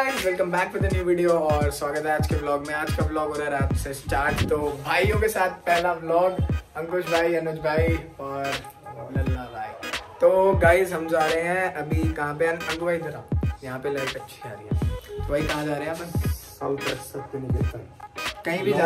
Guys, welcome back with the new video और स्वागत है आज के व्लॉग में। आज का व्लॉग हो रहा है रात से स्टार्ट। तो भाइयों के साथ पहला व्लॉग, अंकुश भाई, अनुज भाई और लल्ला भाई। तो गाइस हम जा रहे हैं अभी कहाँ पे? अंकु भाई जरा यहाँ पे लाइट अच्छी आ रही है। तो भाई कहाँ जा रहे हैं अपन? साउथ वेस्ट कहीं भी जा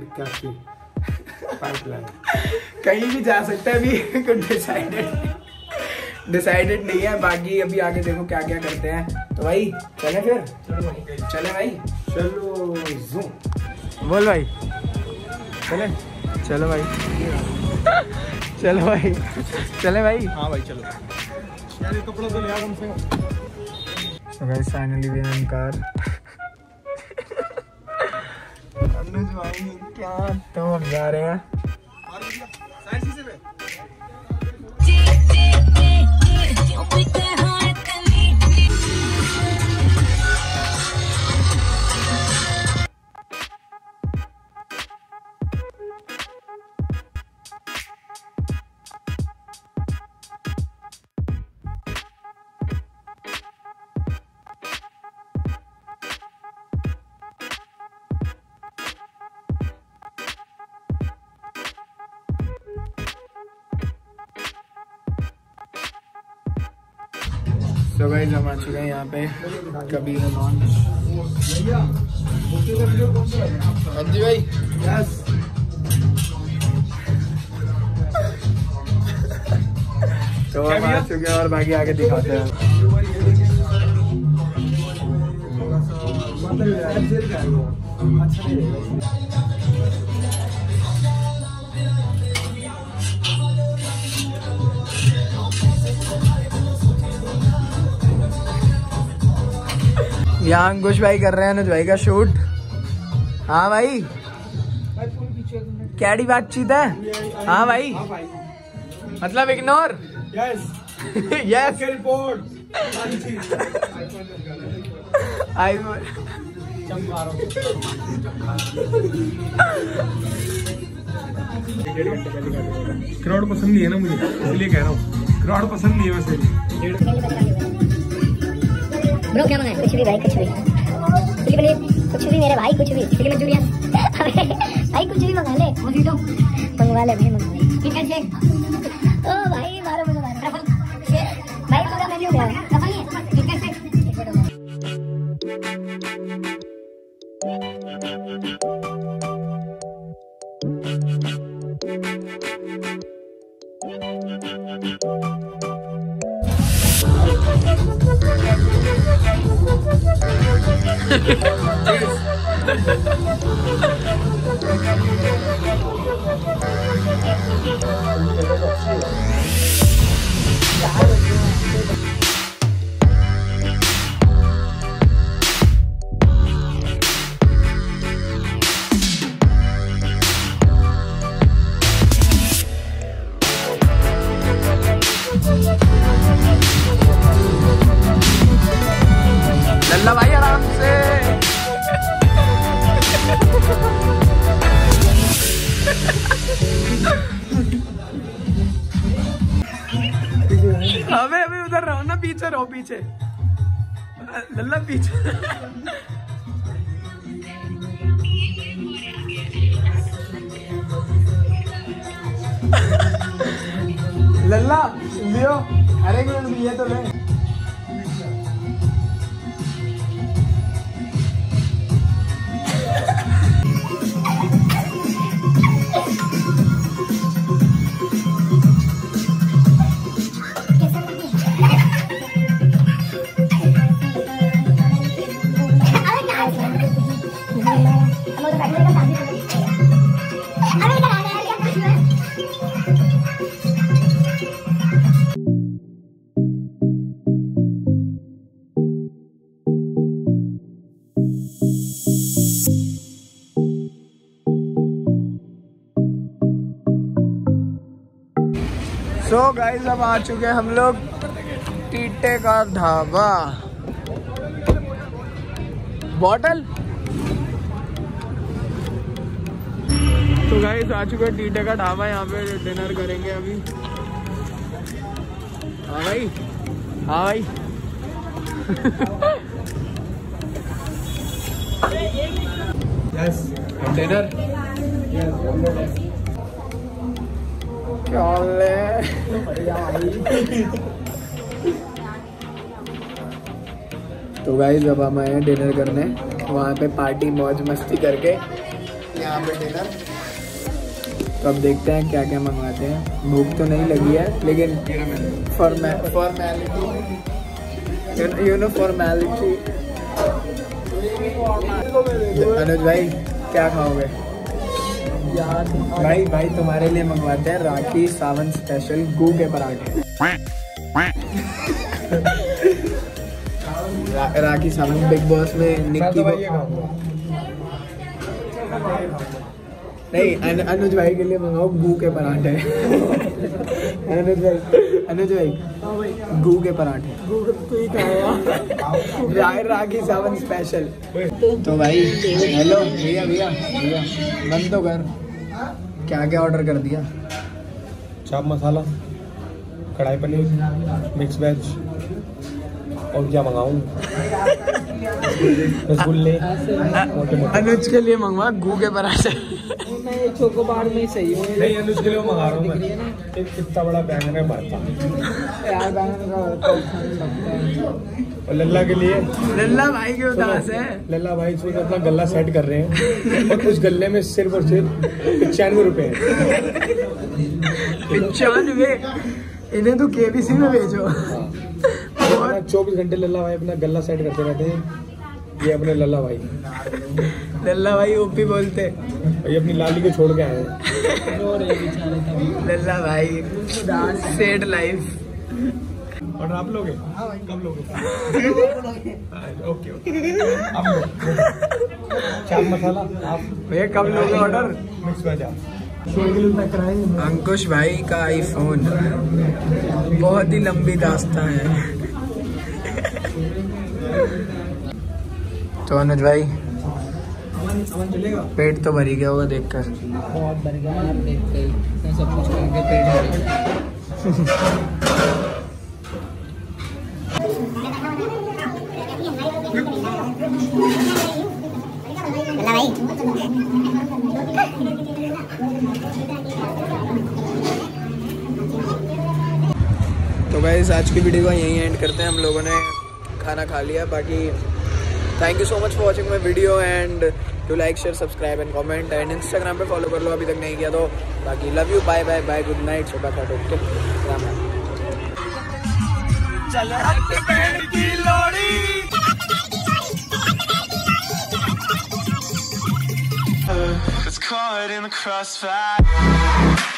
कहीं भी जा सकते हैं, अभी कुछ डिसाइडेड नहीं है। बाकी अभी आगे देखो क्या क्या करते हैं। तो भाई चले फिर? चले भाई, चलो ज़ूम बोल भाई। चले चलो भाई, चलो भाई, चले भाई। हाँ भाई चलो यार, ये कपड़ा तो ले आ कम से कम। So guys, finally we are in car। अनुज भाई क्या तो हम जा रहे हैं। तो गाइस हम आ चुके हैं यहाँ पे कभी। हाँ जी भाई, यस। तो हम आ चुके हैं और बाकी आगे दिखाते हैं। यहाँ अंकुश भाई कर रहे हैं अनुज भाई का शूट। हाँ भाई, कैडी बातचीत है? हाँ भाई, मतलब ignore. Yes yes report. Crowd पसंद नहीं है ना मुझे, इसलिए कह रहा हूँ। क्राउड पसंद नहीं है वैसे। ब्रो क्या मंगाए? कुछ भी भाई, कुछ भी कुछ भी मेरे भाई, कुछ भी। चिली मंचूरियन भाई, कुछ भी मंगा ले। मोजिटो मंगवा ले भाई, मंगवा ले। Chicken shake. ओ भाई मारो मुझे, मारो भाई, पूरा मेन्यू गया है। रफल नहीं है, चिकन शेक। लल्ला भाई आराम से। अबे उधर रहो ना, पीछे रहो, पीछे लल्ला, पीछे। लल्ला लियो, अरे ये तो ले। सो गाइस अब आ चुके हैं हम लोग टीटे का ढाबा। बॉटल। तो गाइस आ चुके हैं टीटे का ढाबा, यहाँ पे डिनर करेंगे अभी। हाँ भाई, हाँ भाई। यस डिनर क्या तो गाइस जब हम आए डिनर करने वहाँ पे पार्टी मौज मस्ती करके यहाँ पे डिनर। तो अब देखते हैं क्या क्या मंगवाते हैं। भूख तो नहीं लगी है लेकिन formality you know formality. Anuj भाई क्या खाओगे? भाई तुम्हारे लिए मंगवाते हैं राखी सावंत स्पेशल गू के पराठे। राखी सावंत बिग बॉस में निक्की को नहीं, अनुज भाई के लिए मंगाओ गू के पराठे। अनुज भाई गू के पराठे राखी सावंत स्पेशल। तो भाई हेलो भैया बंद तो कर। क्या क्या ऑर्डर कर दिया? चाप मसाला, कढ़ाई पनीर, मिक्स वेज और क्या मंगाऊं? रसगुल्ले। अनुज के लिए मंगवा गू के पराठे। मैं चोकोबार में सही हूँ। नहीं, अनुज के लिए मंगा रहा हूँ मैं। एक कितना बड़ा बैंगन है भरता यार बैंगन का लगता है। और लल्ला के लिए, लल्ला भाई के उदास है। लल्ला भाई इसमें अपना गल्ला सेट कर रहे हैं और उस गल्ले में सिर्फ और सिर्फ 95 रुपए है। 95? इन्हें तो केबीसी में भेजो। 24 घंटे लल्ला भाई अपना गल्ला सेट करते रहते हैं। ये अपने लल्ला भाई ओपी बोलते। ये अपनी लाली को छोड़ के आए हैं। लल्ला भाई सेड लाइफ। और आप लोगे? कब लोगे? ओके अब चाप मसाला आप भैया कब लोगे ऑर्डर? मिक्स वेज आप। अंकुश भाई का आईफोन बहुत ही लंबी दास्तां है। तो अनुज भाई पेट तो भरी गया होगा देखकर। बहुत भर गया आप देख के। मैं सब कुछ करके पेट भर तो गाइस आज की वीडियो को यहीं एंड करते हैं। हम लोगों ने खाना खा लिया। बाकी thank you so much for watching my video and do like share subscribe and comment and Instagram पे फॉलो कर लो अभी तक नहीं किया तो। बाकी love you, bye bye bye, good night, सुबह का okay, Ram Ram. It's caught in the crossfire.